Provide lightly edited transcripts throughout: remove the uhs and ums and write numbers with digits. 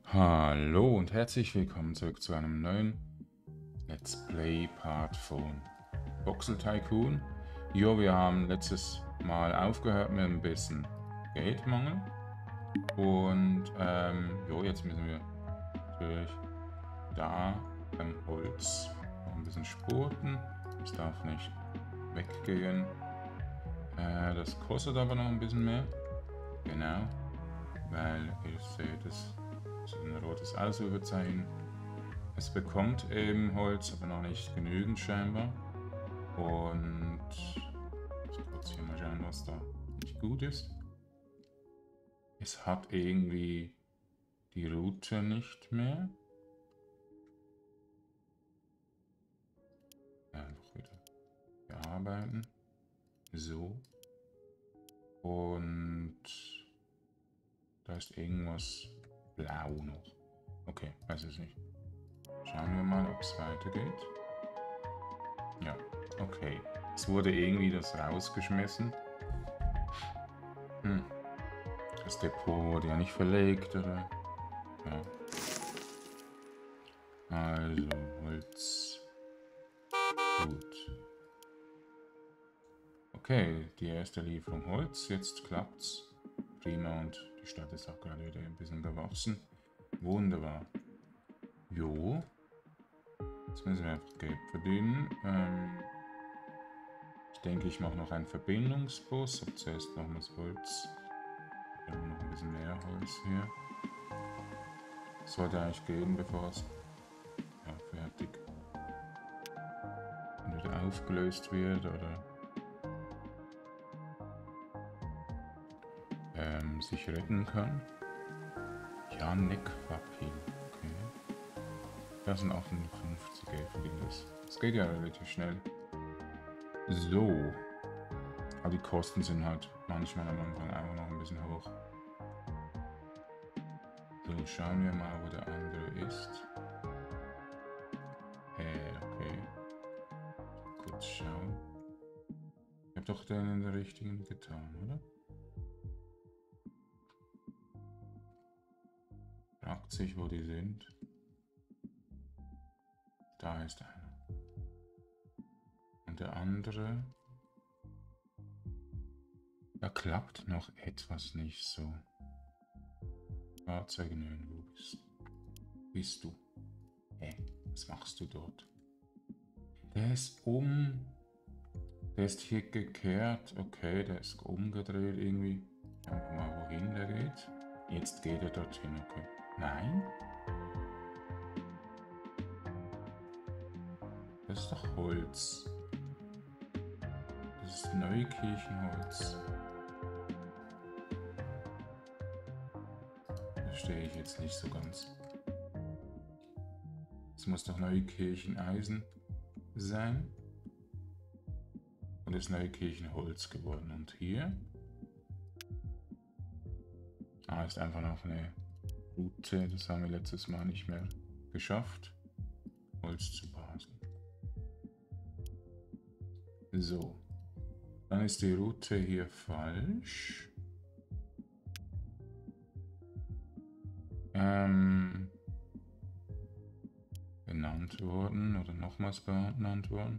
Hallo und herzlich willkommen zurück zu einem neuen Let's Play Part von Voxel Tycoon. Jo, wir haben letztes Mal aufgehört mit ein bisschen Geldmangel und jo, jetzt müssen wir natürlich da beim Holz noch ein bisschen spurten. Es darf nicht weggehen. Das kostet aber noch ein bisschen mehr. Genau, weil ihr seht es, so ein rotes Ausrufezeichen. Es bekommt eben Holz, aber noch nicht genügend scheinbar. Und ich muss kurz hier mal schauen, was da nicht gut ist. Es hat irgendwie die Route nicht mehr. Einfach wieder bearbeiten. So. Und da ist irgendwas blau noch. Okay, weiß es nicht. Schauen wir mal, ob es weitergeht. Ja, okay. Es wurde irgendwie das rausgeschmissen. Das Depot wurde ja nicht verlegt, oder? Ja. Also, Holz. Gut. Okay, die erste Lieferung Holz. Jetzt klappt's. Prima, und die Stadt ist auch gerade wieder ein bisschen gewachsen. Wunderbar. Jo. Jetzt müssen wir einfach Geld verdienen. Ich denke, ich mache noch einen Verbindungsbus. Aber zuerst noch das Holz. Wir haben noch ein bisschen mehr Holz hier. Sollte eigentlich gehen, bevor es fertig entweder aufgelöst wird oder sich retten kann. Janek Papin. Okay. Das sind 58 verdient das. Das geht ja relativ schnell. So. Aber die Kosten sind halt manchmal am Anfang auch noch ein bisschen hoch. So, schauen wir mal, wo der andere ist. Okay. Kurz schauen. Ich habe doch den in der richtigen getan, oder? Fragt sich, wo die sind. Da ist einer. Und der andere. Da klappt noch etwas nicht so. Fahrzeuge nehmen, wo bist du? Was machst du dort? Der ist Der ist hier gekehrt. Okay, der ist umgedreht irgendwie. Schauen wir mal, wohin der geht. Jetzt geht er dorthin, okay. Nein? Das ist doch Holz. Das ist Neukirchenholz. Verstehe ich jetzt nicht so ganz. Es muss doch Neukircheneisen sein. Und ist Neukirchenholz geworden. Und hier? Ist einfach noch eine Route. Das haben wir letztes Mal nicht mehr geschafft. Holz zu basen. So. Dann ist die Route hier falsch. Benannt worden oder nochmals benannt worden.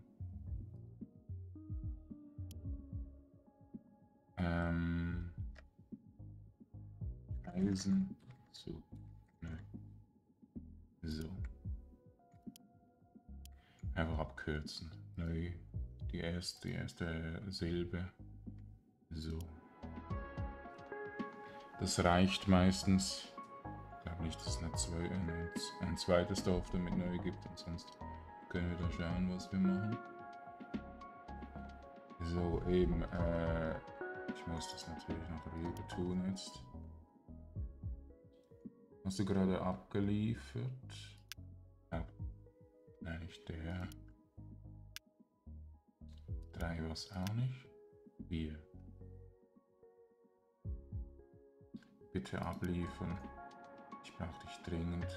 Eisen zu. Nö. So. Einfach abkürzen. Neu. Die erste Silbe. So. Das reicht meistens. Ich glaube nicht, dass es ein zweites Dorf damit neu gibt. Ansonsten können wir da schauen, was wir machen. So, eben, ich muss das natürlich noch rüber tun jetzt. Hast du gerade abgeliefert? Oh, nein, nicht der. 3 war es auch nicht. 4. Bitte abliefern. Ich brauche dich dringend.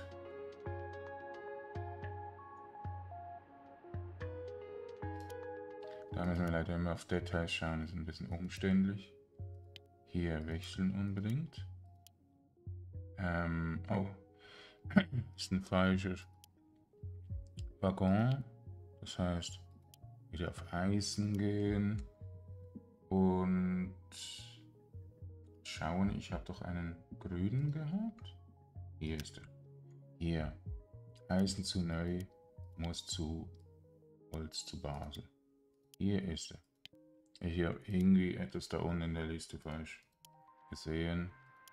Da müssen wir leider immer auf Details schauen, das ist ein bisschen umständlich. Hier wechseln unbedingt. Oh, Ist ein falscher Waggon. Das heißt, wieder auf Eisen gehen und schauen. Ich habe doch einen grünen gehabt. Hier ist er. Hier. Eisen zu Neu muss zu Holz zu Basel. Hier ist er. Ich habe irgendwie etwas da unten in der Liste falsch gesehen.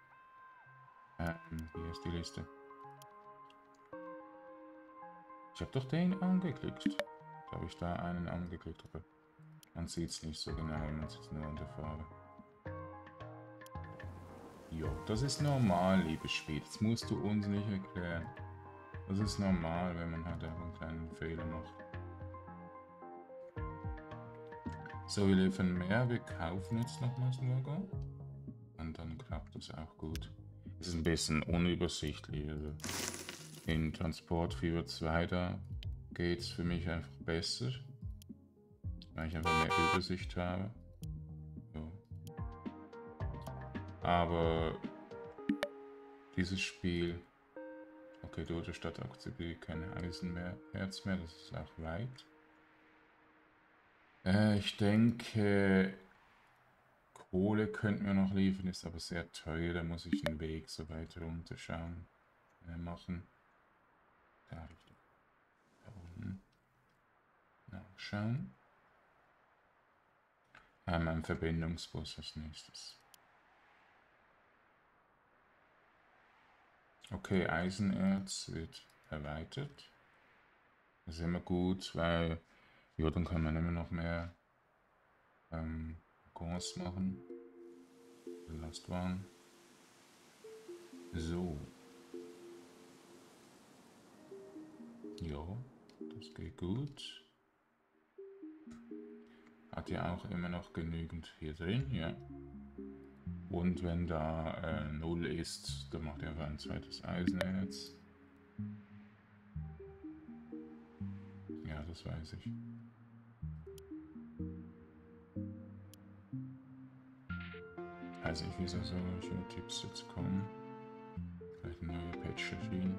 Hier ist die Liste. Ich habe doch den angeklickt. Habe ich da einen angeklickt, aber man sieht es nicht so genau, man sieht es nur an der Farbe. Jo, das ist normal, liebes Spiel. Das musst du uns nicht erklären. Das ist normal, wenn man halt auch einen kleinen Fehler macht. So, wir liefern mehr. Wir kaufen jetzt nochmals einen Waggon. Und dann klappt das auch gut. Es ist ein bisschen unübersichtlich. Also in Transport 4.2 da geht es für mich einfach besser. Weil ich einfach mehr Übersicht habe. So. Aber dieses Spiel... Okay, Dodo Stadt akzeptiert keine Eisenherz mehr, das ist auch weit. Ich denke, Kohle könnten wir noch liefern, ist aber sehr teuer, da muss ich den Weg so weit runter schauen, machen. Da Richtung, da unten. Nachschauen. Ein Verbindungsbus als nächstes. Okay, Eisenerz wird erweitert. Das ist immer gut, weil ja, dann kann man immer noch mehr Waggons machen. Lastwagen. So. Ja, das geht gut. Hat ja auch immer noch genügend hier drin, ja. Und wenn da 0 ist, dann macht er einfach ein zweites Eisenerz. Ja, das weiß ich. Weiß ich, wieso solche Tipps jetzt kommen. Vielleicht ein neuer Patch erschienen.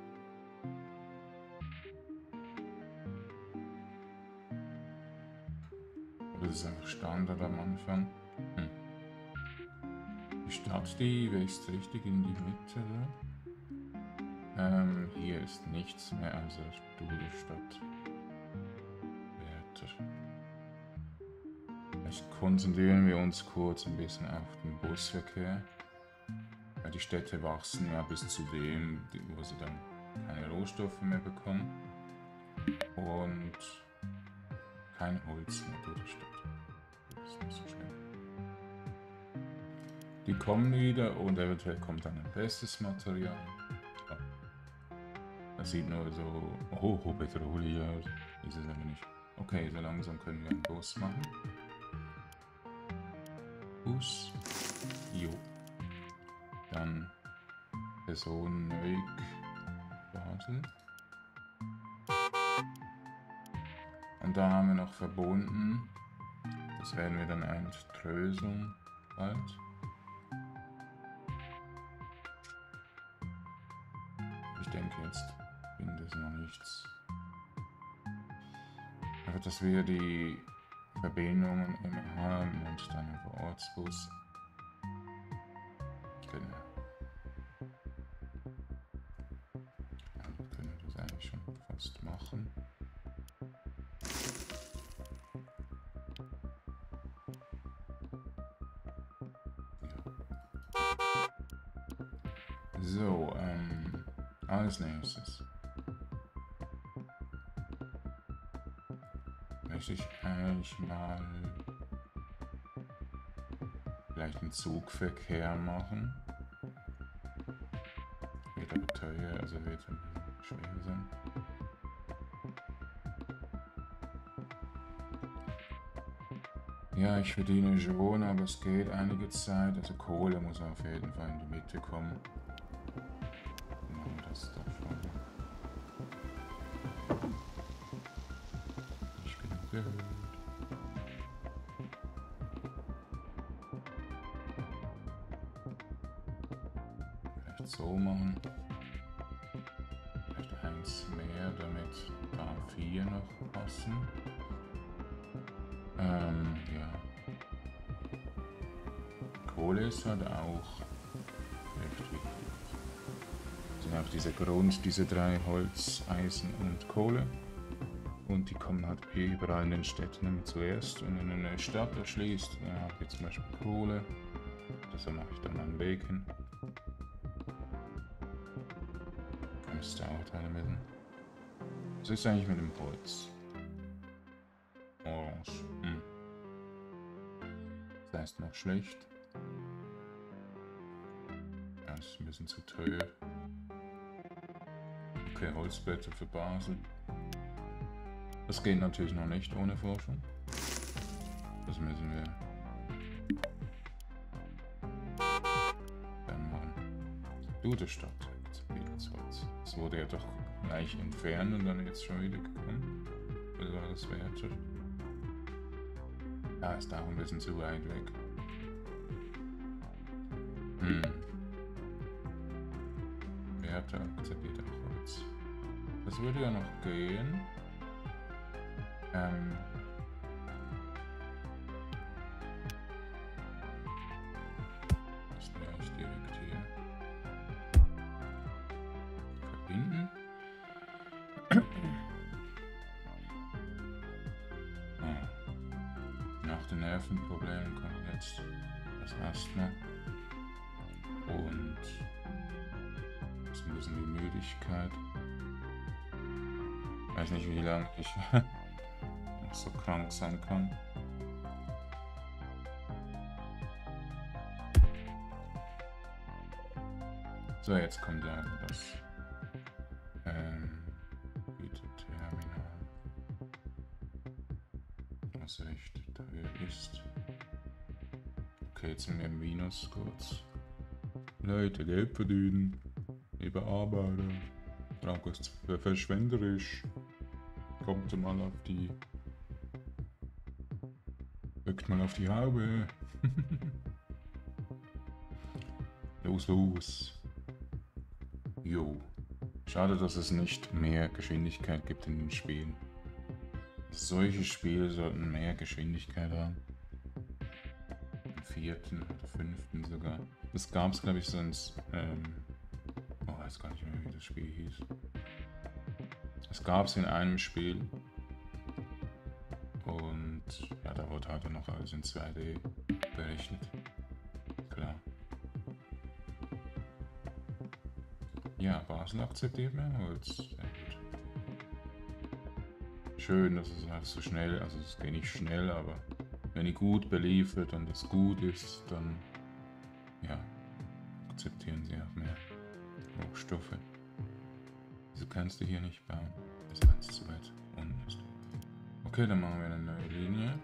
Oder das ist einfach Standard am Anfang. Die Stadt, die wächst richtig in die Mitte. Hier ist nichts mehr als Stuhlstadt. Vielleicht konzentrieren wir uns kurz ein bisschen auf den Busverkehr. Weil die Städte wachsen ja bis zu dem, wo sie dann keine Rohstoffe mehr bekommen. Und kein Holz mehr durch die Stadt. Das ist nicht so schlimm. Die kommen wieder und eventuell kommt dann ein besseres Material. Das sieht nur so bedrohlich aus. Ist es aber nicht. Okay, so langsam können wir einen Bus machen. Bus. Jo. Dann Personenweg Basel. Und da haben wir noch verbunden. Das werden wir dann eintröseln bald. Ich denke, jetzt findet es noch nichts. Aber dass wir die Verbindungen immer haben und dann über Ortsbus. Genau. Dann können wir das eigentlich schon fast machen. Ja. So, als nächstes möchte ich eigentlich mal vielleicht einen Zugverkehr machen. Wird aber teuer, also wird ein bisschen schwer sein. Ja, ich verdiene schon, aber es geht einige Zeit. Also Kohle muss auf jeden Fall in die Mitte kommen. Machen wir das davon. Nicht genug gehört. Vielleicht so machen. eins mehr, damit da 4 noch passen. Ja. Kohle ist halt auch recht wichtig. Das sind auch diese 3 Holz, Eisen und Kohle. Und die kommen halt überall in den Städten immer zuerst. Und wenn du eine Stadt erschließt, dann habe ich zum Beispiel Kohle. Deshalb mache ich dann einen Weg hin. Das dauert eine bisschen. Was ist eigentlich mit dem Holz? Orange. Das heißt noch schlecht. Das ist ein bisschen zu teuer. Okay, Holzblätter für Basel. Das geht natürlich noch nicht ohne Forschung. Das müssen wir dann machen. Duderstadt. Das wurde ja doch gleich entfernt und dann jetzt schon wieder gekommen. Oder war das Werther? Ja, ist auch ein bisschen zu weit weg. Werther akzeptiert auch Holz. Das würde ja noch gehen. Das gleich direkt hier verbinden. Nach den Nervenproblemen kommt jetzt das Asthma und so ein bisschen die Müdigkeit. Ich weiß nicht, wie lange ich noch so krank sein kann. So, jetzt kommt ja das Güterterminal, was recht teuer ist. Okay, jetzt sind wir im Minus kurz. Leute, Geld verdienen, lieber Arbeiter. Franco ist verschwenderisch. Kommt mal auf die... Rückt mal auf die Haube. Los, los. Jo. Schade, dass es nicht mehr Geschwindigkeit gibt in den Spielen. Solche Spiele sollten mehr Geschwindigkeit haben. Im 4. oder 5. sogar. Das gab es, glaube ich, sonst... oh, ich weiß gar nicht mehr, wie das Spiel hieß. Es gab es in einem Spiel. Und ja, da wurde halt noch alles in 2D berechnet. Klar. Ja, Basel akzeptiert mehr Holz. Sehr gut. Schön, dass es halt so schnell, also es geht nicht schnell, aber wenn ihr gut beliefert und es gut ist, dann ja, akzeptieren sie auch mehr Rohstoffe. Wieso kannst du hier nicht bauen? Das ist ganz zu weit unten ist. Okay, dann machen wir eine neue Linie.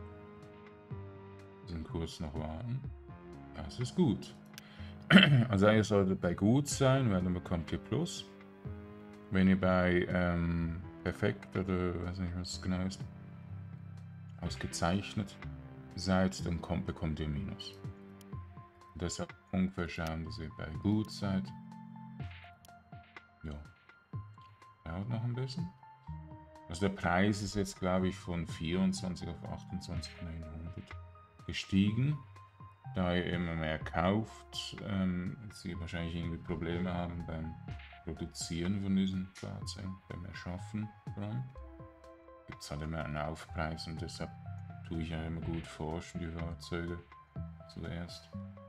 Müssen kurz noch warten. Ja, es ist gut. Also ihr solltet bei gut sein, weil dann bekommt ihr Plus. Wenn ihr bei perfekt oder weiß nicht was genau ist, ausgezeichnet seid, dann bekommt ihr Minus. Und deshalb ungefähr schauen, dass ihr bei gut seid. Ja. Dauert noch ein bisschen. Also der Preis ist jetzt, glaube ich, von 24 auf 28.900 gestiegen. Da ihr immer mehr kauft, sie wahrscheinlich irgendwie Probleme haben beim Produzieren von diesen Fahrzeugen, beim Erschaffen dran. Gibt es halt immer einen Aufpreis und deshalb tue ich ja immer gut forschen, die Fahrzeuge zuerst.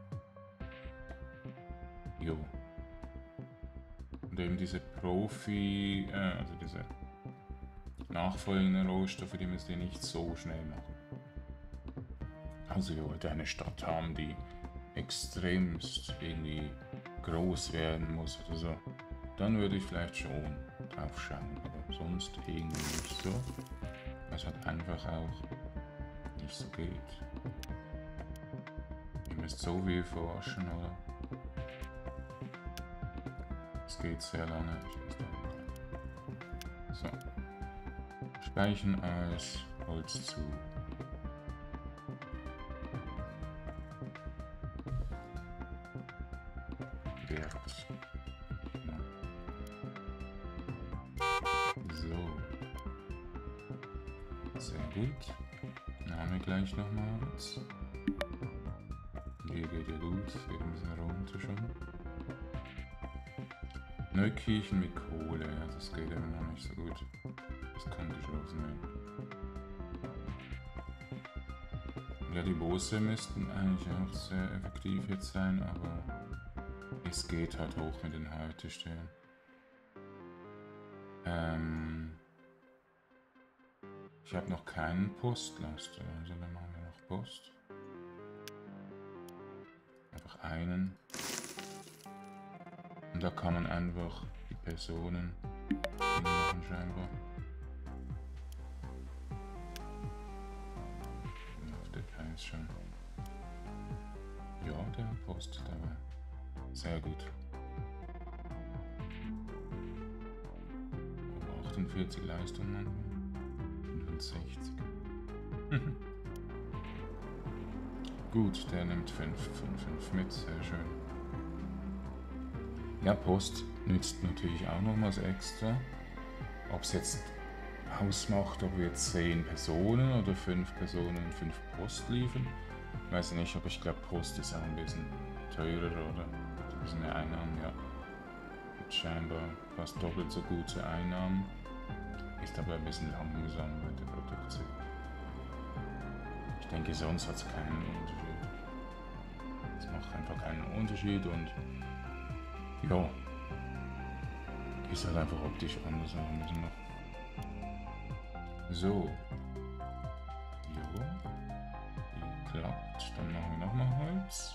Jo. Und eben diese also diese nachfolgenden Rohstoffe, die müsst ihr nicht so schnell machen. Also ihr wollt eine Stadt haben, die extremst irgendwie groß werden muss oder so, dann würde ich vielleicht schon drauf schauen, aber sonst irgendwie nicht so, weil es halt einfach auch nicht so geht. Ihr müsst so viel forschen, oder? Es geht sehr lange. So. Speichern als Holz zu. Wert. Sehr gut. Dann haben wir gleich nochmal Holz. Hier geht ja gut, es geht ein bisschen runter schon. Neukirchen mit Kohle, ja, das geht immer noch nicht so gut. Das kann geschlossen werden. Ja, die Bosse müssten eigentlich auch sehr effektiv jetzt sein, aber es geht halt hoch mit den Haltestellen. Ich habe noch keinen Postlaster, also dann machen wir noch Post. Einfach einen. Und da kann man einfach die Personen hinmachen scheinbar. Auf der Preis schon. Ja, der postet aber. Sehr gut. 48 Leistungen. 65. Gut, der nimmt 5 von 5 mit, sehr schön. Ja, Post nützt natürlich auch nochmals extra. Ob es jetzt ausmacht, ob wir jetzt 10 Personen oder 5 Personen und 5 Post liefern. Weiß ich nicht, aber ich glaube Post ist auch ein bisschen teurer oder ein bisschen mehr Einnahmen, ja. Gibt scheinbar fast doppelt so gute Einnahmen. Ist aber ein bisschen langsam bei der Produktion. Ich denke, sonst hat es keinen Unterschied. Es macht einfach keinen Unterschied und ja, ist halt einfach optisch anders noch ein bisschen noch. So. Jo. Die klappt. Dann machen wir nochmal Holz.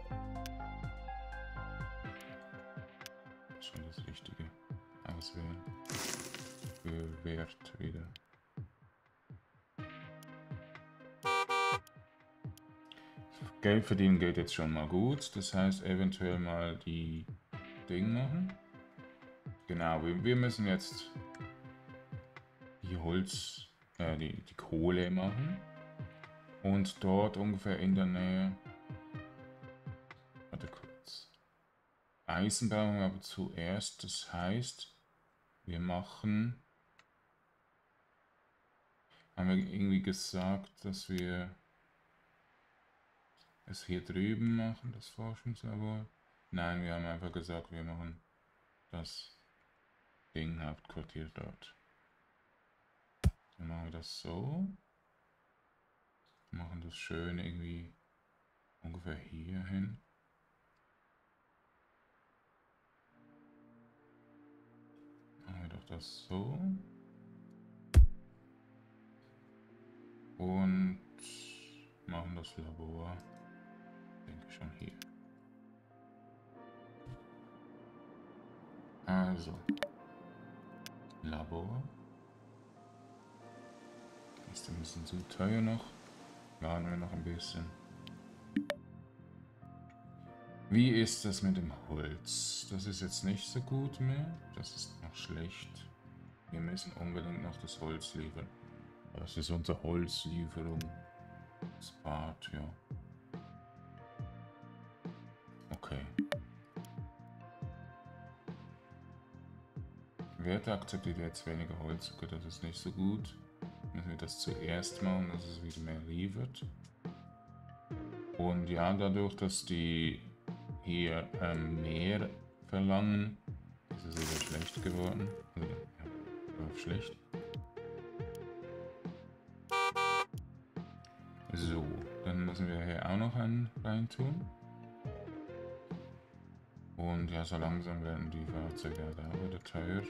Schon das Richtige auswählen. Für Wert wieder. Geld verdienen geht jetzt schon mal gut. Das heißt, eventuell mal die Ding machen. Genau, wir müssen jetzt die die Kohle machen. Und dort ungefähr in der Nähe. Warte kurz. Eisen brauchen wir aber zuerst. Das heißt, wir machen. Haben wir irgendwie gesagt, dass wir es hier drüben machen, das Forschungslabor? Nein, wir haben einfach gesagt, wir machen das Ding Hauptquartier dort. Dann machen wir das so. Machen das schön irgendwie ungefähr hier hin. Machen wir doch das so. Und machen das Labor, denke ich, schon hier. Also, Labor. Ist ein bisschen zu teuer noch. Warten wir noch ein bisschen. Wie ist das mit dem Holz? Das ist jetzt nicht so gut mehr. Das ist noch schlecht. Wir müssen unbedingt noch das Holz liefern. Das ist unsere Holzlieferung. Das Bad, ja. Okay. Werte akzeptiert jetzt weniger Holz. Okay, das ist nicht so gut. Müssen wir das zuerst machen, dass es wieder mehr liefert. Und ja, dadurch, dass die hier mehr verlangen, ist es wieder schlecht geworden. Also, ja, schlecht. So, dann müssen wir hier auch noch einen reintun. Und ja, so langsam werden die Fahrzeuge halt auch wieder teuer.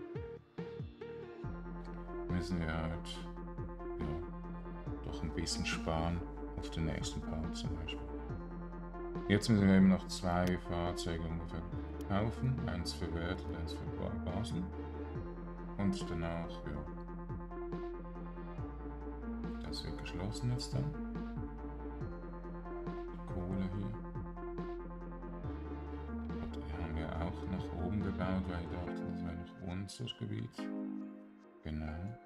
Müssen wir halt ja, doch ein bisschen sparen auf den nächsten Part zum Beispiel. Jetzt müssen wir eben noch 2 Fahrzeuge ungefähr kaufen. Eins für Wert und eins für Basel. Und danach, ja. Das wird geschlossen jetzt dann. Die Kohle hier. Und die haben wir auch nach oben gebaut, weil ich dachte, das wäre noch unser Gebiet. Genau.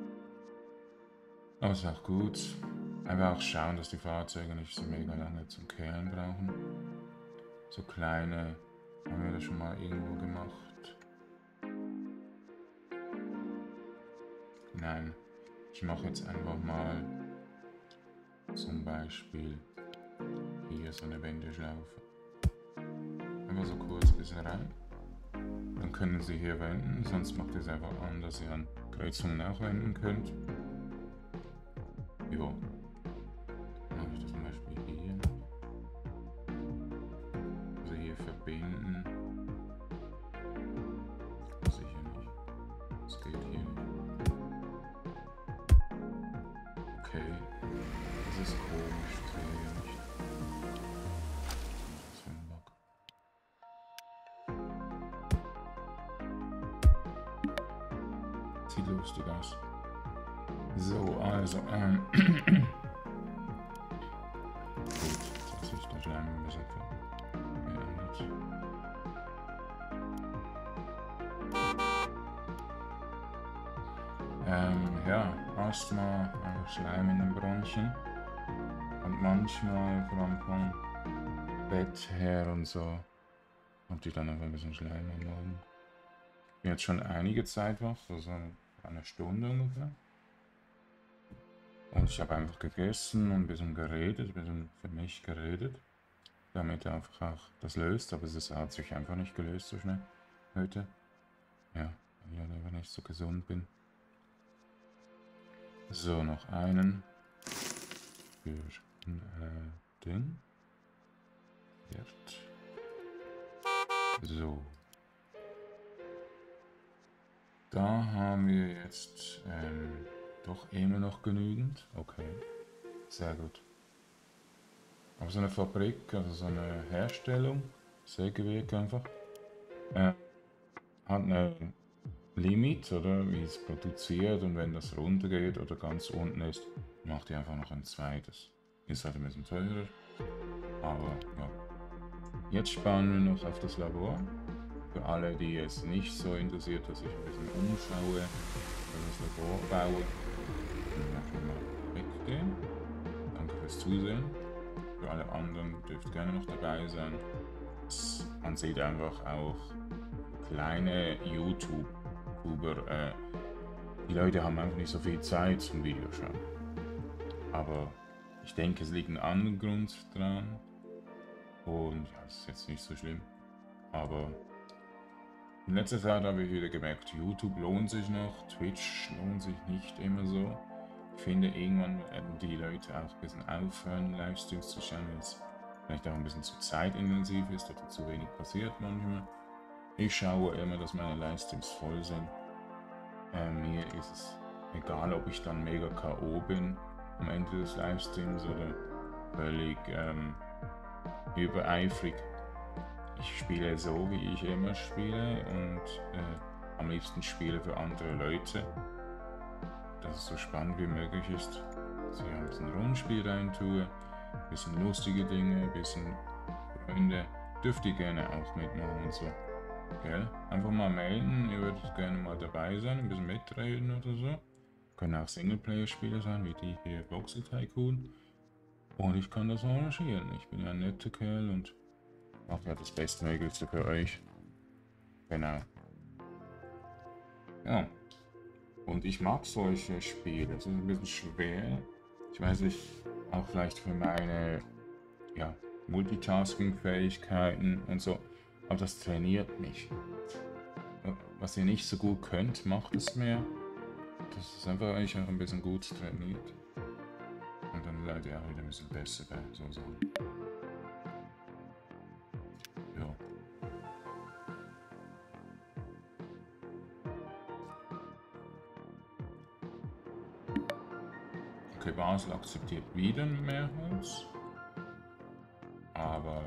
Aber ist auch gut. Einfach auch schauen, dass die Fahrzeuge nicht so mega lange zum Kehren brauchen. So kleine haben wir das schon mal irgendwo gemacht. Nein, Ich mache jetzt einfach mal zum Beispiel hier so eine Wendeschlaufe. Einfach so kurz bis rein. Dann können Sie hier wenden, sonst macht ihr es einfach an, dass ihr an Kreuzungen auch wenden könnt. Jo. Dann habe ich das zum Beispiel hier. Also hier verbinden. Sicher nicht. Das geht hier nicht. Okay. Das ist komisch. Das geht hier nicht. Was für ein Bug. Sieht lustig aus. So, also, gut, jetzt hat sich der Schleim ein bisschen verändert. Ja, erstmal Schleim in den Bronchien und manchmal, vor allem vom Bett her und so, habt ihr dann einfach ein bisschen Schleim am Morgen. Ich bin jetzt schon einige Zeit wach, so eine Stunde ungefähr. Und ich habe einfach gegessen und ein bisschen geredet, ein bisschen für mich geredet, damit einfach auch das löst, aber es hat sich einfach nicht gelöst so schnell heute. Ja, weil ich einfach nicht so gesund bin. So, noch einen für den Wirt. So. Da haben wir jetzt doch immer noch genügend. Okay, sehr gut. Aber so eine Fabrik, also so eine Herstellung, Sägewerk einfach, hat eine Limit, oder wie es produziert, und wenn das runtergeht oder ganz unten ist, macht ihr einfach noch ein zweites. Ist halt ein bisschen teurer, aber ja. Jetzt sparen wir noch auf das Labor. Für alle, die es nicht so interessiert, dass ich ein bisschen umschaue, für das Labor baue, können wir mal weggehen. Danke fürs Zusehen. Für alle anderen dürft gerne noch dabei sein. Man sieht einfach auch kleine YouTuber, die Leute haben einfach nicht so viel Zeit zum Videoschauen. Aber ich denke, es liegt ein anderer Grund dran. Und ja, das ist jetzt nicht so schlimm. Aber in letzter Zeit habe ich wieder gemerkt, YouTube lohnt sich noch, Twitch lohnt sich nicht immer so. Ich finde, irgendwann werden die Leute auch ein bisschen aufhören, Livestreams zu schauen, weil es vielleicht auch ein bisschen zu zeitintensiv ist oder zu wenig passiert manchmal. Ich schaue immer, dass meine Livestreams voll sind. Mir ist es egal, ob ich dann mega K.O. bin am Ende des Livestreams oder völlig übereifrig. Ich spiele so, wie ich immer spiele, und am liebsten spiele für andere Leute, dass es so spannend wie möglich ist. Dass ich ein bisschen Rollenspiel rein tue, ein bisschen lustige Dinge, ein bisschen Freunde. Dürft ihr gerne auch mitmachen und so. Gell? Einfach mal melden, ihr würdet gerne mal dabei sein, ein bisschen mitreden oder so. Können auch Singleplayer-Spiele sein, wie die hier Voxel Tycoon. Und ich kann das arrangieren. Ich bin ja ein netter Kerl und mache ja das Bestmöglichste für euch. Genau. Ja. Und ich mag solche Spiele. Es ist ein bisschen schwer. Ich weiß nicht, auch vielleicht für meine Multitasking-Fähigkeiten und so. Aber das trainiert mich. Was ihr nicht so gut könnt, macht es mehr. Das ist einfach eigentlich auch ein bisschen gut trainiert. Und dann seid ihr auch wieder ein bisschen besser bei so Sachen. Ja. Okay, Basel akzeptiert wieder mehr Holz. Aber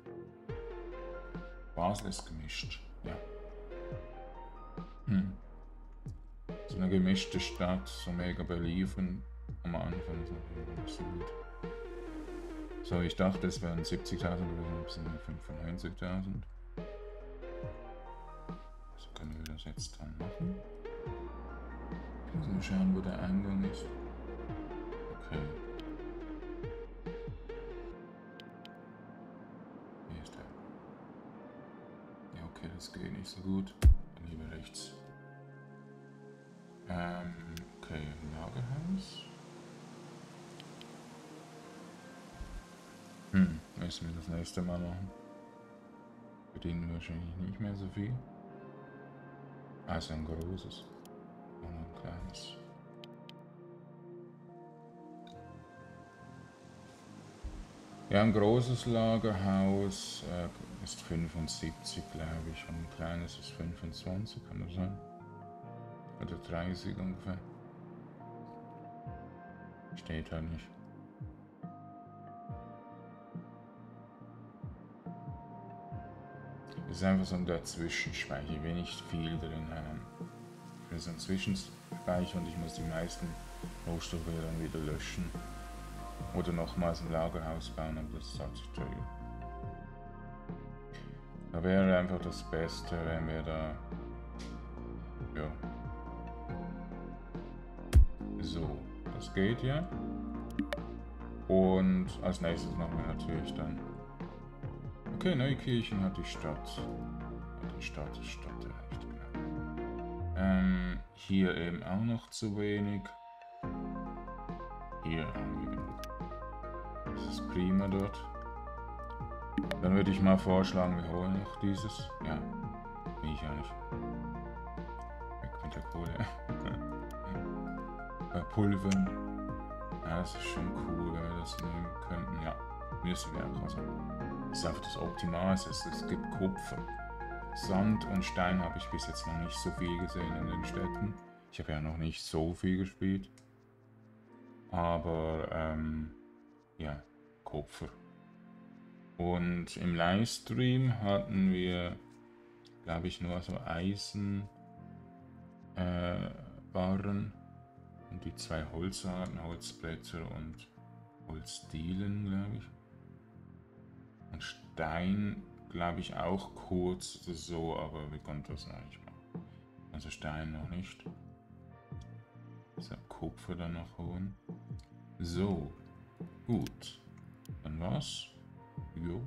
Basel ist gemischt, ja. So eine gemischte Stadt, so mega beliefen am Anfang ist natürlich nicht so gut. So, ich dachte, es wären 70.000 oder so, 95.000. So können wir das jetzt dann machen. Also schauen, wo der Eingang ist. Okay. Hier ist der. Ja, okay, das geht nicht so gut. Dann lieber rechts. Okay, Okay, Lagerhaus. Müssen wir das nächste Mal machen. Verdienen wahrscheinlich nicht mehr so viel. Also ein großes und ein kleines. Ja, ein großes Lagerhaus ist 75, glaube ich, und ein kleines ist 25, kann das sein? Oder 30 ungefähr. Steht halt nicht. Das ist einfach so ein Dazwischenspeicher, ich will nicht viel drin haben. Ich will so einen Zwischenspeicher und ich muss die meisten Rohstoffe dann wieder löschen. Oder nochmals ein Lagerhaus bauen, aber das ist halt zu teuer. Da wäre einfach das Beste, wenn wir da... Ja. So, das geht ja. Und als nächstes machen wir natürlich dann... Okay, Neukirchen hat die Stadt. Die Stadt ist stadtrecht, genau. Hier eben auch noch zu wenig. Hier haben wir genug. Das ist prima dort. Dann würde ich mal vorschlagen, wir holen noch dieses. Ja, nee, ich auch nicht. Weg mit der Kohle. Bei Pulvern. Ja, das ist schon cool, wenn wir das nehmen könnten. Ja, müssen wir auch. Also, das ist einfach das Optimale. Es gibt Kupfer. Sand und Stein habe ich bis jetzt noch nicht so viel gesehen in den Städten. Ich habe ja noch nicht so viel gespielt. Aber, ja, Kupfer. Und im Livestream hatten wir, glaube ich, nur so Eisenbarren und die 2 Holzarten, Holzblätter und Holzdielen, glaube ich. Und Stein, glaube ich, auch kurz oder so, aber wir konnten das noch nicht machen. Also Stein noch nicht. Deshalb Kupfer dann noch holen. So, gut. Dann war's. Jo.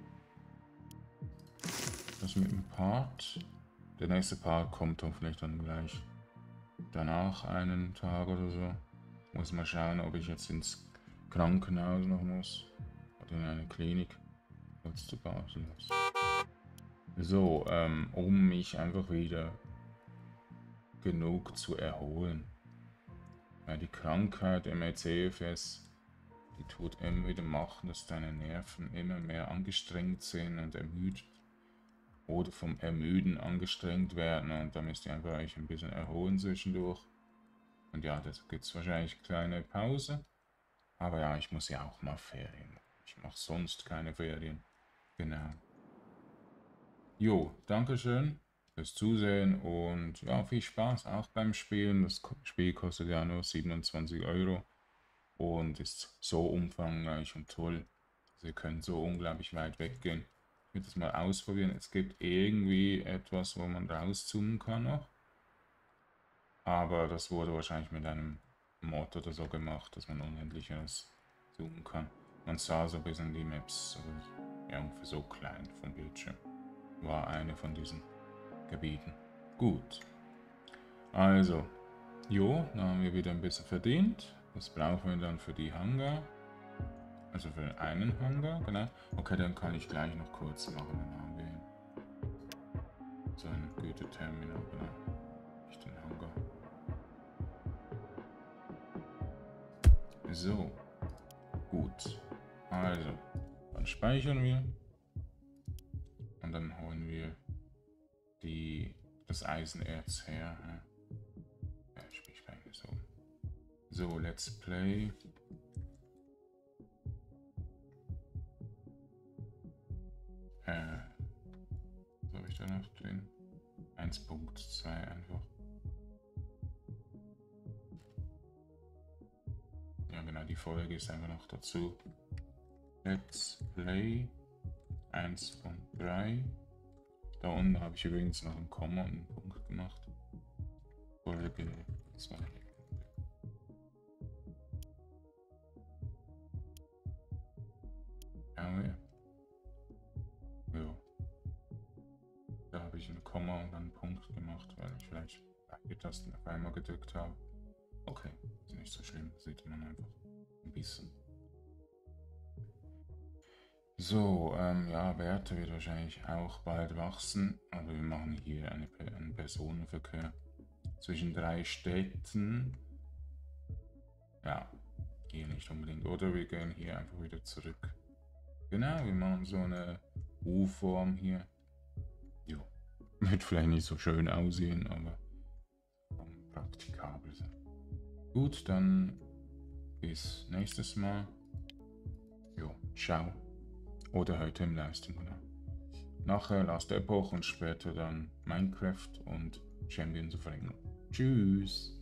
Das mit dem Part. Der nächste Part kommt hoffentlich dann gleich danach einen Tag oder so. Muss mal schauen, ob ich jetzt ins Krankenhaus noch muss. Oder in eine Klinik. Kurz zu Basel. So, um mich einfach wieder genug zu erholen. Weil die Krankheit MECFS, die tut immer wieder machen, dass deine Nerven immer mehr angestrengt sind und ermüdet. Oder vom Ermüden angestrengt werden, und da müsst ihr einfach euch ein bisschen erholen zwischendurch. Und ja, das gibt es wahrscheinlich eine kleine Pause. Aber ja, ich muss ja auch mal Ferien. Ich mache sonst keine Ferien. Genau. Jo, Dankeschön fürs Zusehen und ja, viel Spaß auch beim Spielen. Das Spiel kostet ja nur 27 € und ist so umfangreich und toll. Also ihr könnt so unglaublich weit weggehen. Ich will das mal ausprobieren. Es gibt irgendwie etwas, wo man rauszoomen kann noch. Aber das wurde wahrscheinlich mit einem Mod oder so gemacht, dass man unendlich zoomen kann. Man sah so ein bisschen die Maps, also ja, ungefähr so klein vom Bildschirm. War eine von diesen Gebieten. Gut. Also, jo, dann haben wir wieder ein bisschen verdient. Das brauchen wir dann für die Hangar. Also für einen Hangar, genau. Okay, dann kann ich gleich noch kurz machen. Dann haben wir so ein Güterterminal, genau. Nicht den Hangar. So. Gut. Also, dann speichern wir. Und dann holen wir das Eisenerz her. Ja, ich speichere so. So, let's play. Was habe ich da noch drin? 1.2 einfach. Ja genau, die Folge ist einfach noch dazu. Let's Play 1.3. Da unten habe ich übrigens noch ein Komma und einen Punkt gemacht. Folge 2. Ja. Da habe ich ein Komma und einen Punkt gemacht, weil ich vielleicht beide Tasten auf einmal gedrückt habe. Okay, ist nicht so schlimm, sieht man einfach ein bisschen. So, ja, Werte wird wahrscheinlich auch bald wachsen, aber wir machen hier einen Personenverkehr zwischen 3 Städten. Ja, hier nicht unbedingt. Oder wir gehen hier einfach wieder zurück. Genau, wir machen so eine U-Form hier. Jo, wird vielleicht nicht so schön aussehen, aber praktikabel sein. Gut, dann bis nächstes Mal. Jo, ciao. Oder heute im Livestream, genau. Nachher Last Epoch und später dann Minecraft und Champions of Ring. Tschüss.